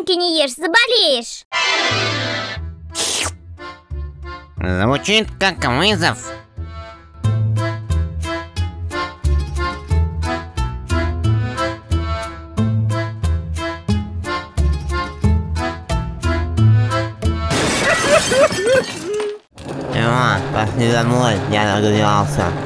вареники не ешь, заболеешь. Звучит как вызов. Пошли домой, я нагрелся.